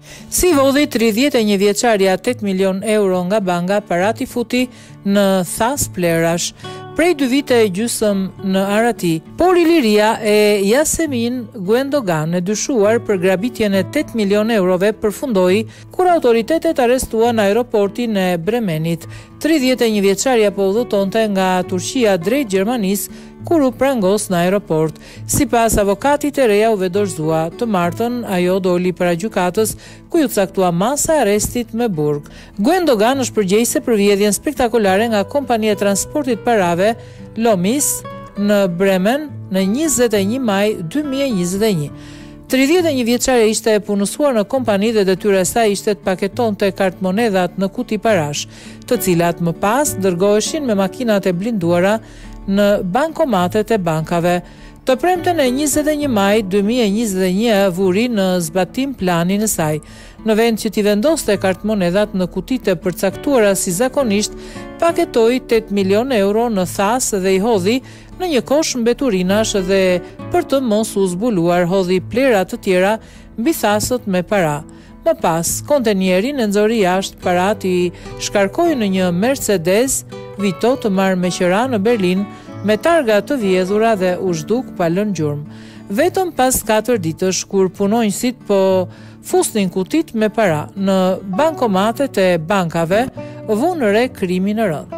Si vodhi 31 vjeçaria 8 milion euro nga banka parati futi në thas plerash. Prej 2 vite e gjysëm në Arati, por Iliria e Yasemin Guendogan e dyshuar për grabitjen e 8 milion eurove përfundoi kur autoritetet arrestuan në aeroportin e Bremenit. 31 vjeçaria po udhëtonte nga Turqia drejt Gjermanisë kur u prangos në aeroport. Sipas avokatit e reja u vedorëzua të martën, ajo doli para gjykatës ku ju caktua masa e arrestit me burg. Guendogan është përgjegjëse për vjedhjen spektakolare nga kompania e transportit parave Lomis në Bremen në 21 maj 2021. 31 vjeçare ishte e punësuar në kompani dhe detyra e saj ishte të paketonte kartmonedhat në kuti parash, të cilat më pas dërgoheshin me makinat e blinduara në bankomatet e bankave. Të premten e 21 maj 2021 vuri në zbatim planin e saj. Në vend që t'i vendoste kartmonedhat në kutitë e përcaktuara si zakonisht, paketoi 8 milion euro në thas dhe i hodhi në një kosh mbeturinash dhe për të mos u zbuluar hodhi plera të tjera mbi thasët me para. Më pas, kontenierin e nxori jashtë parat i shkarkoi në një Mercedes Vito të marrë me qira në Berlin me targa të vjedhura dhe u zhduk pa lënë gjurmë. Vetëm pas 4 ditësh kur punonjësit po fusnin kutit me para në bankomatet e bankave, vunë re krimi në rënd.